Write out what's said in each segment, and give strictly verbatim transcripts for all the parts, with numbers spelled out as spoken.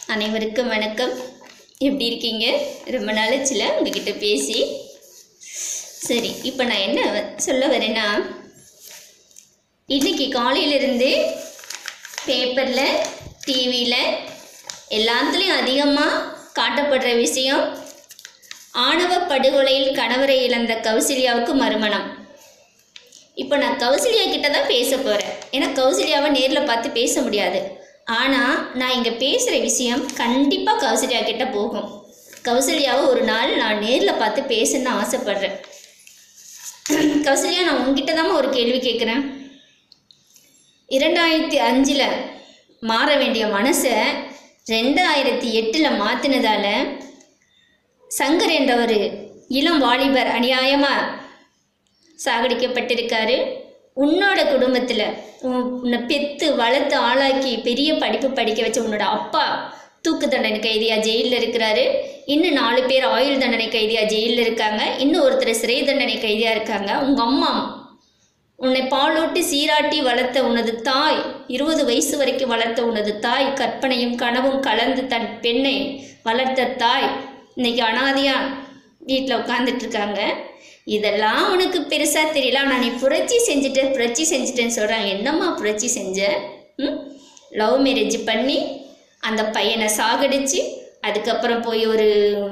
அனைவருக்கும் வணக்கம். எப்படி இருக்கீங்க? ரொம்ப நாளாச்சுல உங்ககிட்ட பேசி. சரி, இப்போ நான் என்ன சொல்ல வரேன்னா, இன்றைக்கி காலையிலேருந்து பேப்பரில், டிவியில் எல்லாத்துலேயும் அதிகமாக காட்டப்படுற விஷயம், ஆணவ படுகொலையில் கணவரை இழந்த கௌசல்யாவுக்கு மறுமணம். இப்போ நான் கௌசல்யா கிட்ட தான் பேச போகிறேன். ஏன்னா கௌசல்யாவை நேரில் பார்த்து பேச முடியாது. ஆனால் நான் இங்கே பேசுகிற விஷயம் கண்டிப்பாக கௌசல்யா கிட்ட போகும். கௌசல்யாவை ஒரு நாள் நான் நேரில் பார்த்து பேசணுன்னு ஆசைப்பட்றேன். கௌசல்யா, நான் உங்ககிட்ட தான் ஒரு கேள்வி கேட்குறேன். இரண்டாயிரத்தி அஞ்சில் மாற வேண்டிய மனசை ரெண்டாயிரத்தி எட்டில் மாற்றினதால் சங்கர் என்ற ஒரு இளம் வாலிபர் அநியாயமாக சாகடிக்கப்பட்டிருக்காரு. உன்னோட குடும்பத்தில் உன்னை பெற்று வளர்த்து ஆளாக்கி பெரிய படிப்பு படிக்க வச்ச உன்னோட அப்பா தூக்கு தண்டனை கைதியாக ஜெயிலில் இருக்கிறாரு. இன்னும் நாலு பேர் ஆயுள் தண்டனை கைதியாக ஜெயிலில் இருக்காங்க. இன்னும் ஒருத்தர் சிறை தண்டனை கைதியாக இருக்காங்க. உங்கள் அம்மா உன்னை பாலூட்டி சீராட்டி வளர்த்த உனது தாய், இருபது வயசு வரைக்கும் வளர்த்த உனது தாய், கற்பனையும் கனவும் கலந்து தன் பெண்ணை வளர்த்த தாய் இன்னைக்கு அனாதையாக வீட்டில் உட்காந்துட்ருக்காங்க. இதெல்லாம் உனக்கு பெருசாக தெரியல. ஆனால் நீ புரட்சி செஞ்சுட்ட புரட்சி செஞ்சுட்டேன்னு சொல்கிறாங்க. என்னம்மா புரட்சி செஞ்ச? ம் லவ் மேரேஜ் பண்ணி அந்த பையனை சாகடிச்சு, அதுக்கப்புறம் போய் ஒரு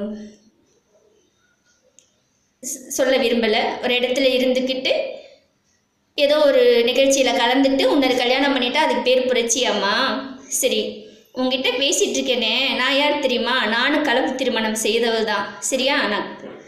சொல்ல விரும்பலை ஒரு இடத்துல இருந்துக்கிட்டு ஏதோ ஒரு நிகழ்ச்சியில் கலந்துட்டு உன்னை கல்யாணம் பண்ணிட்டா அதுக்கு பேர் புரட்சியாம்மா? சரி, உங்ககிட்ட பேசிகிட்டு இருக்கேனே, நான் யார் தெரியுமா? நானும் கலப்பு திருமணம் செய்தவள் தான். சரியா? நான்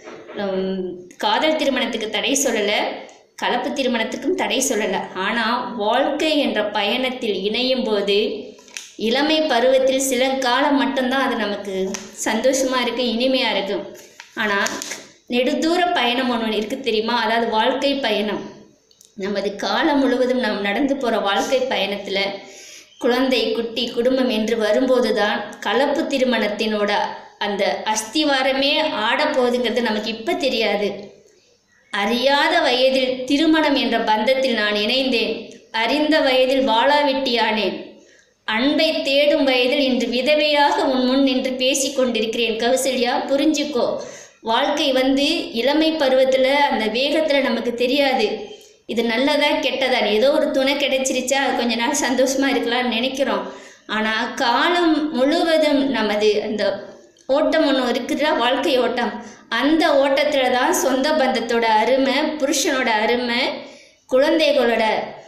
காதல் திருமணத்துக்கு தடை சொல்லலை, கலப்பு திருமணத்துக்கும் தடை சொல்லலை. ஆனால் வாழ்க்கை என்ற பயணத்தில் இணையும் போது இளமை பருவத்தில் சில காலம் மட்டும்தான் அது நமக்கு சந்தோஷமாக இருக்கும், இனிமையாக இருக்கும். ஆனால் நெடுதூர பயணம் ஒன்று இருக்குது தெரியுமா? அதாவது வாழ்க்கை பயணம். நமது காலம் முழுவதும் நாம் நடந்து போகிற வாழ்க்கை பயணத்தில் குழந்தை, குட்டி, குடும்பம் என்று வரும்போது தான் கலப்பு திருமணத்தினோட அந்த அஸ்திவாரமே ஆடப்போகுதுங்கிறது நமக்கு இப்போ தெரியாது. அறியாத வயதில் திருமணம் என்ற பந்தத்தில் நான் இணைந்தேன். அறிந்த வயதில் வாளாவெட்டியானேன். அன்பை தேடும் வயதில் இன்று விதவையாக உன் முன் நின்று பேசி கொண்டிருக்கிறேன். கௌசல்யா, புரிஞ்சுக்கோ. வாழ்க்கை வந்து இளமை பருவத்தில் அந்த வேகத்தில் நமக்கு தெரியாது. இது நல்லதா கெட்டதா, ஏதோ ஒரு துணை கிடைச்சிருச்சா கொஞ்ச நாள் சந்தோஷமாக இருக்கலாம்னு நினைக்கிறோம். ஆனால் காலம் முழுவதும் நமது அந்த ஓட்டம் ஒன்று இருக்குதுல, வாழ்க்கை ஓட்டம். அந்த ஓட்டத்தில் தான் சொந்த பந்தத்தோட அருமை, புருஷனோட அருமை, குழந்தைகளோட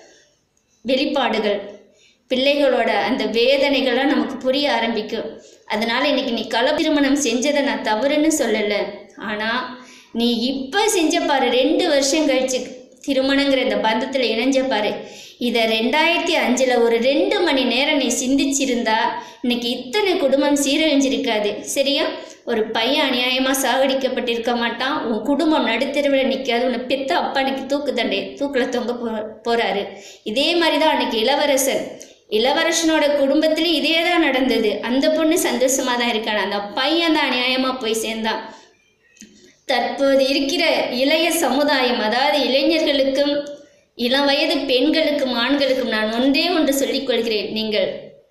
வெளிப்பாடுகள், பிள்ளைகளோட அந்த வேதனைகள்லாம் நமக்கு புரிய ஆரம்பிக்கும். அதனால் இன்றைக்கி நீ கலப்பு திருமணம் செஞ்சதை நான் தவறுன்னு சொல்லலை. ஆனால் நீ இப்போ செஞ்ச பாரு, ரெண்டு வருஷம் கழிச்சு திருமணங்கிற இந்த பந்தத்தில் இணைஞ்ச பாரு. இதை ரெண்டாயிரத்தி அஞ்சில் ஒரு ரெண்டு மணி நேரம் நீ சிந்திச்சிருந்தா இன்னைக்கு இத்தனை குடும்பம் சீரழிஞ்சிருக்காது. சரியா? ஒரு பையன் அநியாயமாக சாகடிக்கப்பட்டிருக்க மாட்டான். உன் குடும்பம் நடுத்தெருவில் நிற்காது. உன்னை பெத்த அப்பா அன்னைக்கு தூக்கு தண்டை தூக்கில் தொங்க போ போகிறாரு. இதே மாதிரி தான் அன்னைக்கு இளவரசன் இளவரசனோட குடும்பத்துலேயும் இதே தான் நடந்தது. அந்த பொண்ணு சந்தோஷமாக தான் இருக்கான, அந்த பையன் தான் அநியாயமாக போய் சேர்ந்தான். தற்போது இருக்கிற இளைய சமுதாயம், அதாவது இளைஞர்களுக்கும் இளம் வயது பெண்களுக்கும் ஆண்களுக்கும் நான் ஒன்றே ஒன்று சொல்லிக் கொள்கிறேன். நீங்கள்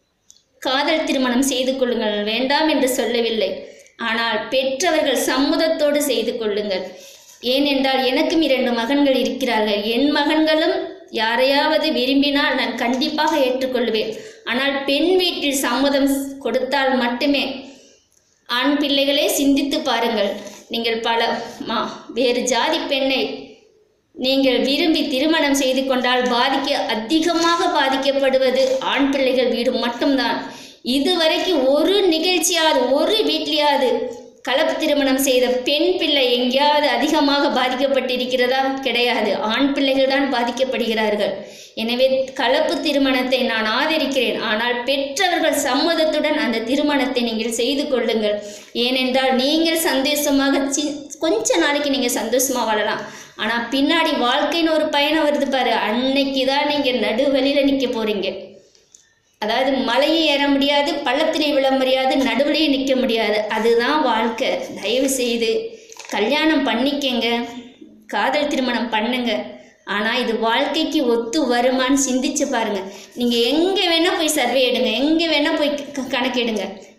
காதல் திருமணம் செய்து கொள்ளுங்கள், வேண்டாம் என்று சொல்லவில்லை. ஆனால் பெற்றவர்கள் சம்மதத்தோடு செய்து கொள்ளுங்கள். ஏனென்றால் எனக்கும் இரண்டு மகன்கள் இருக்கிறார்கள். என் மகன்களும் யாரையாவது விரும்பினால் நான் கண்டிப்பாக ஏற்றுக்கொள்வேன். ஆனால் பெண் வீட்டில் சம்மதம் கொடுத்தால் மட்டுமே. ஆண் பிள்ளைகளே சிந்தித்து பாருங்கள். நீங்கள் பல மா வேறு ஜாதி பெண்ணை நீங்கள் விரும்பி திருமணம் செய்து கொண்டால் பாதிக்க அதிகமாக பாதிக்கப்படுவது ஆண் பிள்ளைகள் வீடு மட்டும்தான். இதுவரைக்கும் ஒரு நிகழ்ச்சியாவது, ஒரு வீட்லையாவது கலப்பு திருமணம் செய்த பெண் பிள்ளை எங்கேயாவது அதிகமாக பாதிக்கப்பட்டிருக்கிறதா? கிடையாது. ஆண் பிள்ளைகள் தான் பாதிக்கப்படுகிறார்கள். எனவே கலப்பு திருமணத்தை நான் ஆதரிக்கிறேன். ஆனால் பெற்றவர்கள் சம்மதத்துடன் அந்த திருமணத்தை நீங்கள் செய்து கொள்ளுங்கள். ஏனென்றால் நீங்கள் சந்தோஷமாக சி கொஞ்ச நாளைக்கு நீங்கள் சந்தோஷமாக வாழலாம். ஆனால் பின்னாடி வாழ்க்கைன்னு ஒரு பயணம் வருது பாரு, அன்னைக்கு தான் நீங்கள் நடுவழியில் நிற்க போகிறீங்க. அதாவது மலையை ஏற முடியாது, பள்ளத்திலே விழ முடியாது, நடுவுலையே நிற்க முடியாது. அதுதான் வாழ்க்கை. தயவு செய்து கல்யாணம் பண்ணிக்கங்க, காதல் திருமணம் பண்ணுங்க. ஆனால் இது வாழ்க்கைக்கு ஒத்து வருமானு சிந்திச்சு பாருங்கள். நீங்கள் எங்கே வேணால் போய் சர்வே எடுங்க, எங்கே வேணால் போய் கணக்கெடுங்க.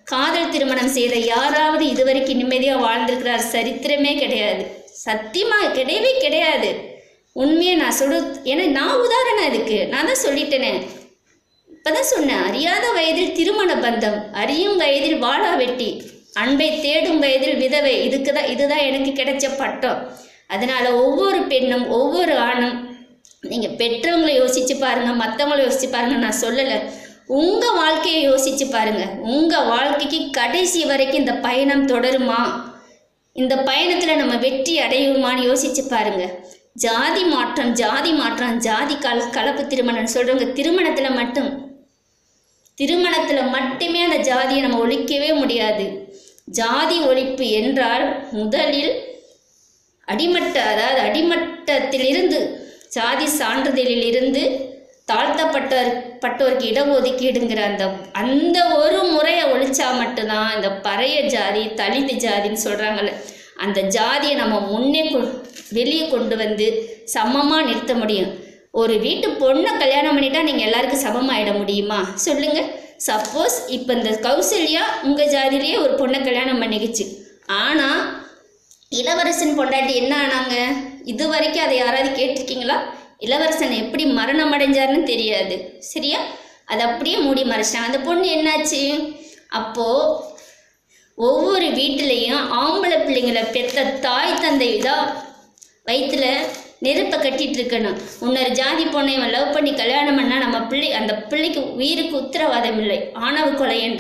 காதல் திருமணம் செய்த யாராவது இதுவரைக்கும் நிம்மதியாக வாழ்ந்திருக்கிறார் சரித்திரமே கிடையாது. சத்தியமாக கிடையவே கிடையாது. உண்மையை நான் சொல்ல, ஏன்னா நான் உதாரணம் அதுக்கு நான் தான் சொல்லிட்டேனே. இப்போ தான் சொன்னேன், அறியாத வயதில் திருமண பந்தம், அறியும் வயதில் வாழா வெட்டி, அன்பை தேடும் வயதில் விதவை. இதுக்கு தான் இதுதான் எனக்கு கிடைச்ச பட்டம். அதனால் ஒவ்வொரு பெண்ணும் ஒவ்வொரு ஆணும் நீங்கள் பெற்றவங்களை யோசித்து பாருங்கள், மற்றவங்களை யோசித்து பாருங்கள். நான் சொல்லலை, உங்கள் வாழ்க்கையை யோசித்து பாருங்கள். உங்கள் வாழ்க்கைக்கு கடைசி வரைக்கும் இந்த பயணம் தொடருமா, இந்த பயணத்தில் நம்ம வெற்றி அடையுமான்னு யோசித்து பாருங்கள். ஜாதி மாற்றம் ஜாதி மாற்றம் ஜாதி கல கலப்பு திருமணம் சொல்கிறவங்க திருமணத்தில் மட்டும் திருமணத்தில் மட்டுமே அந்த ஜாதியை நம்ம ஒழிக்கவே முடியாது. ஜாதி ஒழிப்பு என்றால் முதலில் அடிமட்ட அதாவது அடிமட்டத்திலிருந்து ஜாதி சான்றிதழிலிருந்து தாழ்த்தப்பட்டோர் பட்டோருக்கு இடஒதுக்கீடுங்கிற அந்த அந்த ஒரு முறையை ஒழிச்சா மட்டும்தான் இந்த பறைய ஜாதி தலித்து ஜாதின்னு சொல்கிறாங்கல்ல, அந்த ஜாதியை நம்ம முன்னே கொ வெளியே கொண்டு வந்து சமமாக நிறுத்த முடியும். ஒரு வீட்டு பொண்ணை கல்யாணம் பண்ணிட்டா நீங்கள் எல்லாருக்கும் சமமாகிட முடியுமா சொல்லுங்கள்? சப்போஸ் இப்போ இந்த கௌசல்யா உங்கள் ஜாதியிலேயே ஒரு பொண்ணை கல்யாணம் பண்ணிக்கிச்சு, ஆனால் இளவரசன் பொண்டாட்டி என்ன ஆனாங்க? இது வரைக்கும் அதை யாராவது கேட்டிருக்கீங்களா? இளவரசன் எப்படி மரணம் அடைஞ்சாருன்னு தெரியாது, சரியா? அதை அப்படியே மூடி மறைச்சிட்டாங்க. அந்த பொண்ணு என்னாச்சு? அப்போது ஒவ்வொரு வீட்டிலையும் ஆம்பளை பிள்ளைங்களை பெற்ற தாய் தந்தை தான் வயிற்றில் நெருப்பை கட்டிகிட்டு இருக்கணும். இன்னொரு ஜாதி பொண்ணை இவன் லவ் பண்ணி கல்யாணம் பண்ணால் நம்ம பிள்ளை அந்த பிள்ளைக்கு உயிருக்கு உத்தரவாதம் இல்லை, ஆணவ கொலை என்ற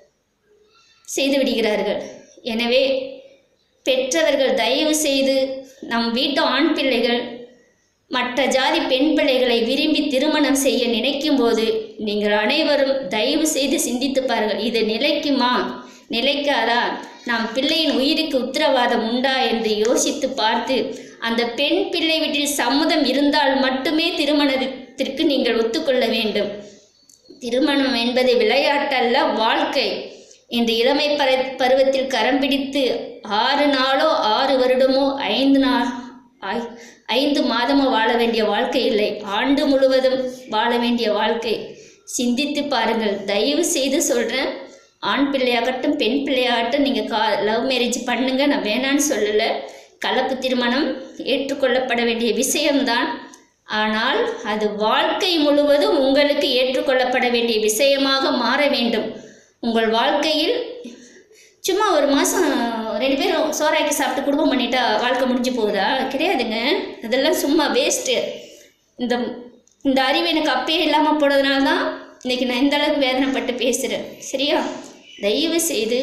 செய்து விடுகிறார்கள். எனவே பெற்றவர்கள் தயவு செய்து நம் வீட்டு ஆண் பிள்ளைகள் மற்ற ஜாதி பெண் பிள்ளைகளை விரும்பி திருமணம் செய்ய நினைக்கும் போது நீங்கள் அனைவரும் தயவு செய்து சிந்தித்து பாருங்கள். இது நிலைக்குமா நிலைக்காதா, நாம் பிள்ளையின் உயிருக்கு உத்தரவாதம் உண்டா என்று யோசித்து பார்த்து அந்த பெண் பிள்ளை வீட்டில் சம்மதம் இருந்தால் மட்டுமே திருமணத்திற்கு நீங்கள் ஒத்துக்கொள்ள வேண்டும். திருமணம் என்பது விளையாட்டல்ல, வாழ்க்கை. இன்று இளமை பர பருவத்தில் கரம் பிடித்து ஆறு நாளோ ஆறு வருடமோ ஐந்து நாள் ஐந்து மாதமோ வாழ வேண்டிய வாழ்க்கை இல்லை, ஆண்டு முழுவதும் வாழ வேண்டிய வாழ்க்கை. சிந்தித்து பாருங்கள். தயவு செய்து சொல்கிறேன், ஆண் பிள்ளையாகட்டும் பெண் பிள்ளையாகட்டும் நீங்கள் கா லவ் மேரேஜ் பண்ணுங்க, நான் வேணான்னு சொல்லலை. கலப்பு திருமணம் ஏற்றுக்கொள்ளப்பட வேண்டிய விஷயம்தான். ஆனால் அது வாழ்க்கை முழுவதும் உங்களுக்கு ஏற்றுக்கொள்ளப்பட வேண்டிய விஷயமாக மாற வேண்டும். உங்கள் வாழ்க்கையில் சும்மா ஒரு மாதம் ரெண்டு பேரும் சோறாக்கி சாப்பிட்டு குடும்பம் பண்ணிட்டா வாழ்க்கை முடிஞ்சு போகுதா? கிடையாதுங்க. அதெல்லாம் சும்மா வேஸ்ட்டு. இந்த இந்த அறிவு எனக்கு அப்பயே இல்லாமல் போனதுனால தான் இன்றைக்கி நான் இந்த அளவுக்கு வேதனைப்பட்டு பேசுகிறேன், சரியா? தயவு செய்து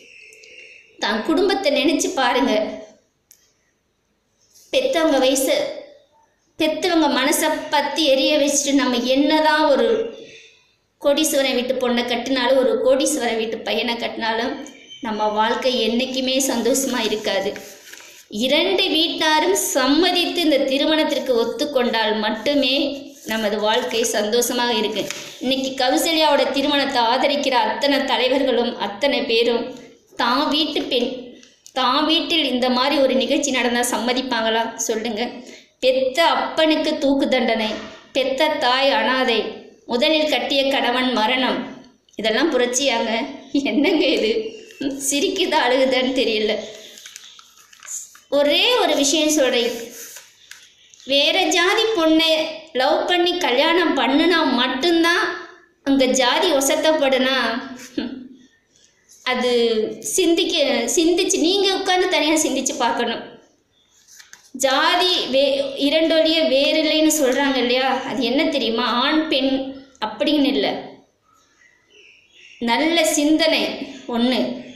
தான் குடும்பத்தை நினச்சி பாருங்கள். பெற்றவங்க வயசு பெற்றவங்க மனசை பற்றி எரிய வச்சுட்டு நம்ம என்னதான் ஒரு கோடீஸ்வரன் வீட்டு பொண்ணை கட்டினாலும் ஒரு கோடீஸ்வரன் வீட்டு பையனை கட்டினாலும் நம்ம வாழ்க்கை என்றைக்குமே சந்தோஷமாக இருக்காது. இரண்டு வீட்டாரும் சம்மதித்து இந்த திருமணத்திற்கு ஒத்துக்கொண்டால் மட்டுமே நமது வாழ்க்கை சந்தோஷமாக இருக்குது. இன்றைக்கி கௌசல்யாவோட திருமணத்தை ஆதரிக்கிற அத்தனை தலைவர்களும் அத்தனை பேரும் தான் வீட்டு பெண் தான் வீட்டில் இந்த மாதிரி ஒரு நிகழ்ச்சி நடந்தால் சம்மதிப்பாங்களா சொல்லுங்கள்? பெத்த அப்பனுக்கு தூக்கு தண்டனை, பெத்த தாய் அனாதை, முதலில் கட்டிய கணவன் மரணம், இதெல்லாம் புரட்சியாங்க? என்னங்க இது? சிரிக்குதா அழுகுதான்னு தெரியல. ஒரே ஒரு விஷயம் சொல்கிறேன், வேறு ஜாதி பொண்ணை லவ் பண்ணி கல்யாணம் பண்ணுனா மட்டும்தான் உங்கள் ஜாதி ஒசத்தப்படுனா அது சிந்திக்க சிந்திச்சு நீங்கள் உட்காந்து தனியாக சிந்திச்சு பார்க்கணும். ஜாதி வே இரண்டொழிய வேறு இல்லைன்னு சொல்கிறாங்க இல்லையா? அது என்ன தெரியுமா? ஆண் பெண் அப்படின்னு இல்லை, நல்ல சிந்தனை ஒன்று,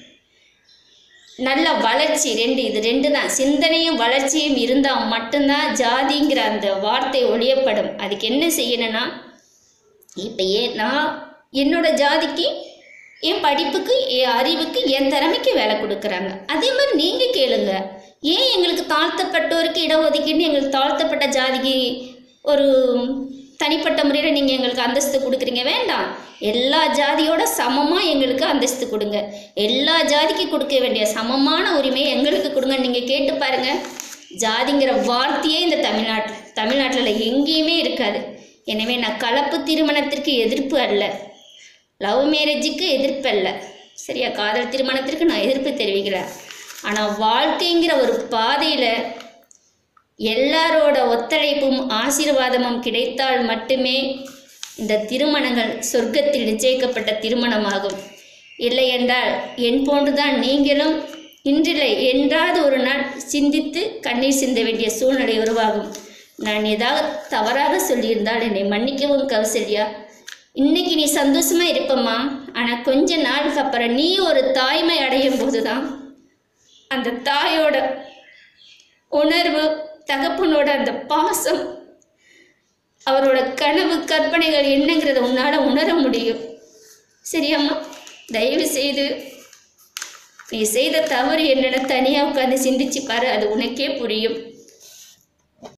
நல்ல வளர்ச்சி ரெண்டு. இது ரெண்டு தான். சிந்தனையும் வளர்ச்சியும் இருந்தால் மட்டும்தான் ஜாதிங்கிற அந்த வார்த்தை ஒழியப்படும். அதுக்கு என்ன செய்யணும்னா, இப்போ ஏன் நான் என்னோட ஜாதிக்கு என் படிப்புக்கு என் அறிவுக்கு என் திறமைக்கு வேலை கொடுக்குறாங்க, அதே மாதிரி நீங்கள் கேளுங்க. ஏன் எங்களுக்கு தாழ்த்தப்பட்டோருக்கு இடஒதுக்கீடு, எங்களுக்கு தாழ்த்தப்பட்ட ஜாதிக்கு ஒரு தனிப்பட்ட முறையில் நீங்கள் எங்களுக்கு அந்தஸ்து கொடுக்குறீங்க? வேண்டாம், எல்லா ஜாதியோட சமமாக எங்களுக்கு அந்தஸ்து கொடுங்க. எல்லா ஜாதிக்கு கொடுக்க வேண்டிய சமமான உரிமையை எங்களுக்கு கொடுங்க. நீங்கள் கேட்டு பாருங்கள், ஜாதிங்கிற வார்த்தையே இந்த தமிழ்நாட்டில் தமிழ்நாட்டில் எங்கேயுமே இருக்காது. எனவே நான் கலப்பு திருமணத்திற்கு எதிர்ப்பு அல்ல, லவ் மேரேஜுக்கு எதிர்ப்பு அல்ல. சரியா? காதல் திருமணத்திற்கு நான் எதிர்ப்பு தெரிவிக்கிறேன். ஆனால் வாழ்க்கைங்கிற ஒரு பாதையில் எல்லாரோட ஒத்துழைப்பும் ஆசீர்வாதமும் கிடைத்தால் மட்டுமே இந்த திருமணங்கள் சொர்க்கத்தில் நிச்சயிக்கப்பட்ட திருமணமாகும். இல்லை என்றால் என் போன்றுதான் நீங்களும் இன்றில்லை என்றாவது ஒரு நாள் சிந்தித்து கண்ணீர் சிந்த வேண்டிய சூழ்நிலை உருவாகும். நான் ஏதாவது தவறாக சொல்லியிருந்தால் என்னை மன்னிக்கவும் கௌசல்யா. இன்னைக்கு நீ சந்தோஷமாக இருப்பம்மா. ஆனால் கொஞ்ச நாளுக்கு அப்புறம் நீ ஒரு தாய்மை அடையும் போது தான் அந்த தாயோட உணர்வு, தகப்பனோட அந்த பாசம், அவரோட கனவு கற்பனைகள் என்னங்கிறத உன்னால் உணர முடியும். சரியாம்மா? தயவு செய்து நீ செய்த தவறு என்னென்ன தனியாக உட்காந்து சிந்திச்சு பாரு, அது உனக்கே புரியும்.